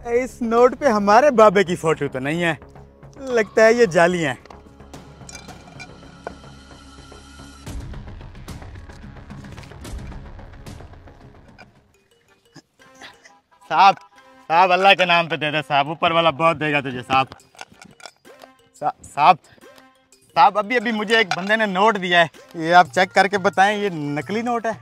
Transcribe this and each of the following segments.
इस नोट पे हमारे बाबे की फोटो तो नहीं है, लगता है ये जाली है। साहब साहब अल्लाह के नाम पे दे दे साहब, ऊपर वाला बहुत देगा तुझे साहब। साहब साहब अभी अभी मुझे एक बंदे ने नोट दिया है, ये आप चेक करके बताएं ये नकली नोट है।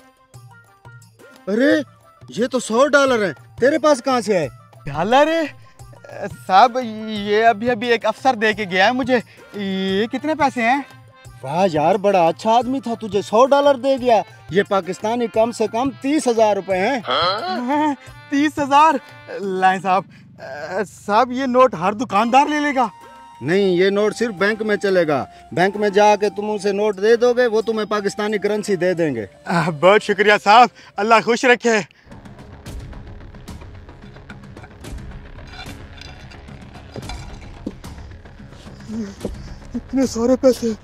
अरे ये तो $100 है, तेरे पास कहाँ से है? डॉलर साहब ये अभी अभी एक अफसर दे के गया है मुझे। ये कितने पैसे हैं? वाह यार, बड़ा अच्छा आदमी था, तुझे $100 दे गया। ये पाकिस्तानी कम से कम 30,000 रुपए हैं। 30,000? लाएं साहब। साहब ये नोट हर दुकानदार ले लेगा? नहीं, ये नोट सिर्फ बैंक में चलेगा। बैंक में जाके तुम उनसे नोट दे दोगे, वो तुम्हें पाकिस्तानी करेंसी दे देंगे। बहुत शुक्रिया साहब, अल्लाह खुश रखे। इतने सारे पैसे।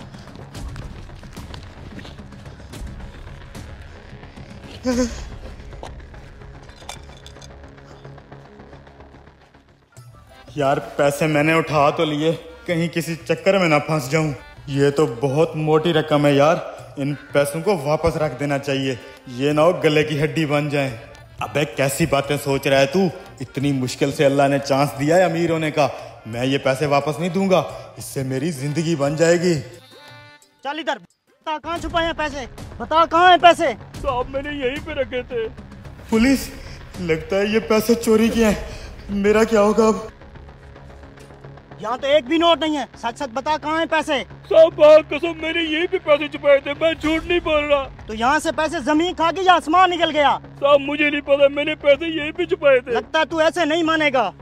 यार पैसे मैंने उठा तो लिए, कहीं किसी चक्कर में ना फंस जाऊं। ये तो बहुत मोटी रकम है यार, इन पैसों को वापस रख देना चाहिए, ये ना हो गले की हड्डी बन जाए। अबे कैसी बातें सोच रहा है तू, इतनी मुश्किल से अल्लाह ने चांस दिया है अमीर होने का, मैं ये पैसे वापस नहीं दूंगा, इससे मेरी जिंदगी बन जाएगी। चल इधर, बता कहाँ छुपाए हैं पैसे, बता कहाँ हैं पैसे? साहब मैंने यहीं पे रखे थे। पुलिस, लगता है ये पैसे चोरी किए हैं, मेरा क्या होगा अब? यहाँ तो एक भी नोट नहीं है, सच सच बता कहाँ हैं पैसे? साहब कसम मैंने यहीं पे पैसे छुपाए थे, मैं झूठ नहीं बोल रहा। तो यहाँ से पैसे जमीन खा गई या आसमान निकल गया? साहब मुझे नहीं पता, मैंने पैसे यहीं पे छुपाए थे। लगता है तू ऐसे नहीं मानेगा।